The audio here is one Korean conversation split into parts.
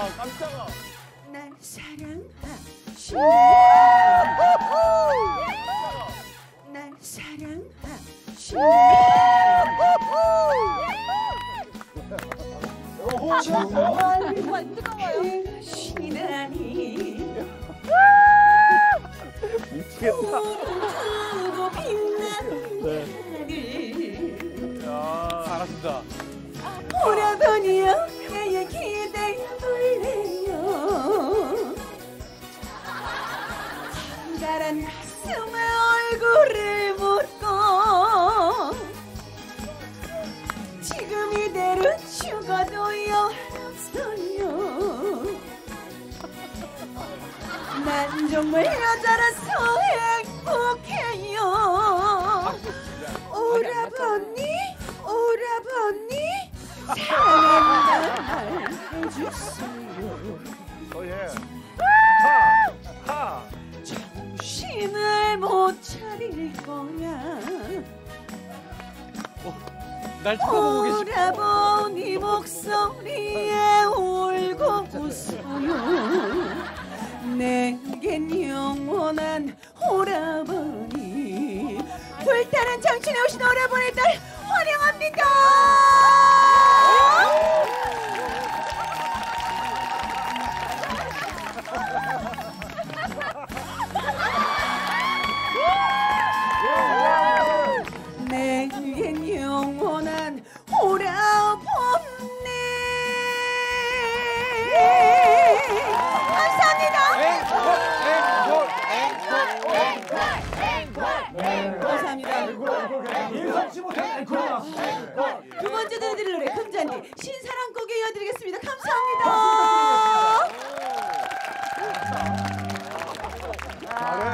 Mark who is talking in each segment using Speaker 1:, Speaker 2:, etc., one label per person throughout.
Speaker 1: 와, 깜짝아.
Speaker 2: 날 사랑하시네. 날 사랑하시네. 정말 그것이라니.
Speaker 1: 미치겠다.
Speaker 2: 푸르고 빛나는 하늘.
Speaker 1: 잘하신다.
Speaker 2: 오라버니여 나의 기대에 놀래요. 달달한 가슴에 얼굴을 묻고 지금 이대로 죽어도 영원없어요. 난 정말 여자라서 행복해요. 오라버니 오라버니 사랑한다는 말 해주세요. 정신을 못 차릴 거야.
Speaker 1: 날 쳐다보고 계시고.
Speaker 2: 오라버니 목소리에 울고 웃어요. 내겐 영원한 오라버니. 불타는 정신에 오신 오라버니 딸 환영합니다. 내겐 영원한 오라버니. 감사합니다. 감사합니다. 두 번째 들려드릴 노래 금잔디 신사랑곡에 이어드리겠습니다. 감사합니다.
Speaker 1: 잘해.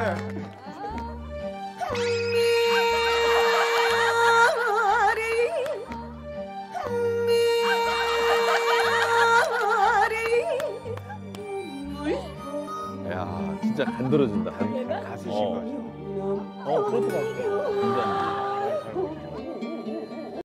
Speaker 1: 야, 진짜 간들어진다. 가수신 거죠. 트로트 가수.